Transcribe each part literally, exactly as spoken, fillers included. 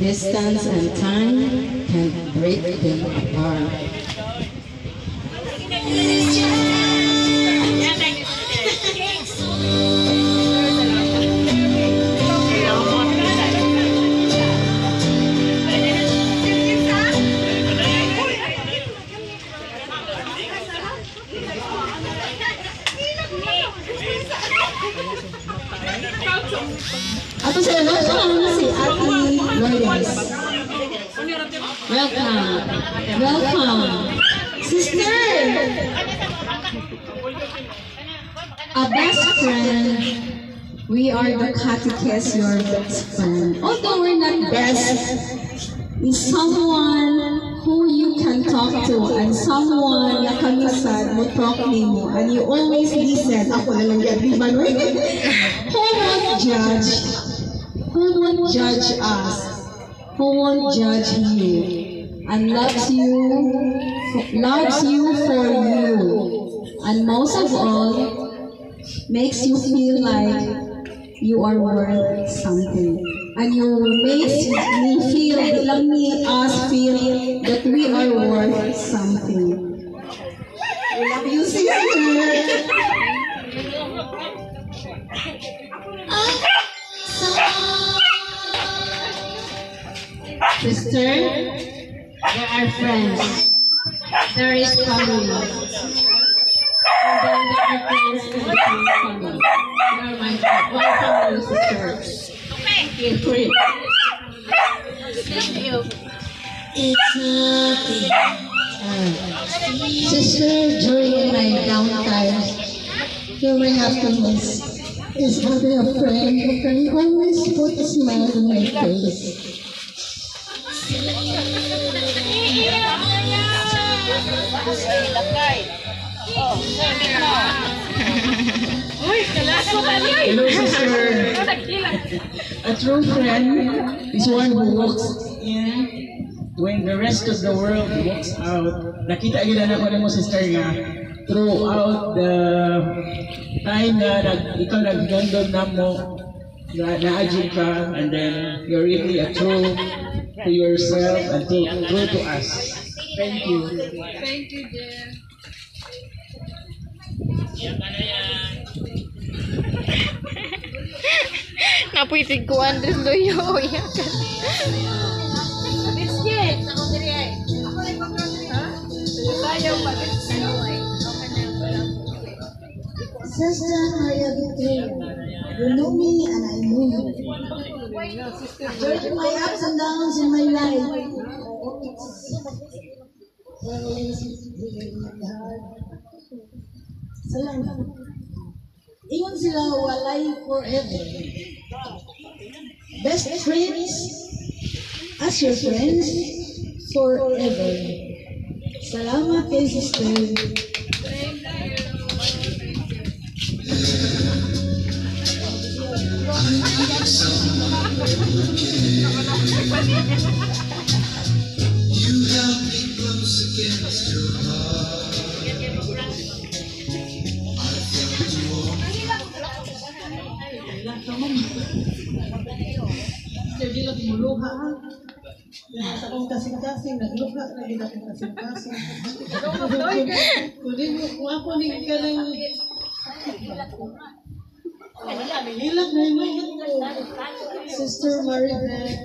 Distance and time can break them apart. Ato sa welcome si Ate Lourdes. Welcome. Welcome. Sister! A best friend. We are the catechist, your best friend. Although we're not best, is someone who you can talk to and someone na kamisad mo talk nimo and you always listen. Ako na lang yan, di ba no? Who won't judge? Who won't judge us? Who won't judge you? And loves you, loves you for you. And most of all, makes you feel like you are worth something. And you makes me feel, let me us feel that we are worth something. We love you, sister. Sister, there are friends. There is family. And then there are friends and there is family. You are my one family, sister. Okay, free. Thank you. It's nothing. Uh, sister, during my down times, during my happiness, is having a friend who can always put a smile on my face. Hello, sister. A true friend is one who walks in when the rest of the world walks out. Nakita yun na ako mo, sister, nga throughout the time na nag, ikaw nag-gandon na mo, na na-adjure ka, and then you're really a true to yourself and true, true to us. Thank you. Thank you, dear. Napuitig ko Andres Loyo. Biscuit! Ako diri ay. Ako rin ba ha? Sayaw pa din. Sister Marivic, you know me and I know you. During my ups and downs in my life, always been my heart. Salamat. Ingon sila walay forever. Best friends as your friends forever. Salamat kay sister. You held me close against your heart. I felt you warm. Jadi lagi muluha. Sa akong kasing-kasing, nagluha na gid akong kasing-kasing. Kunin mo kung ako ning kanang hilak na yung Sister Marivic.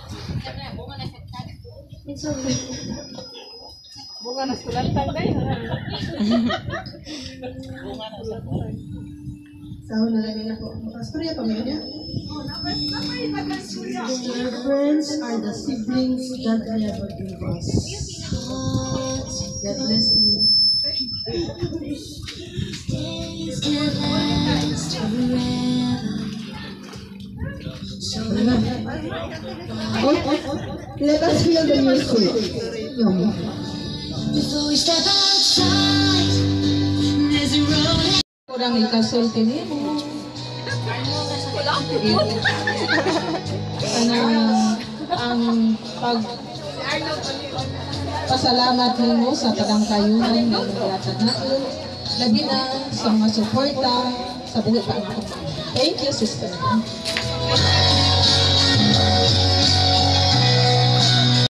It's okay. Bunga na sulatan guys. Sahon na lang ako. Makastorya pa mo niya? Your friends are the siblings that never give us. God bless you. Oh, let us feel the music. Before we step outside, there's a road. Kurang ikasulti niyo. Kanang ang pag pasalamat nimo sa tagang kayunan nga gihatag natin, labi na sa mga suporta sa buhi pa. Thank you, sister.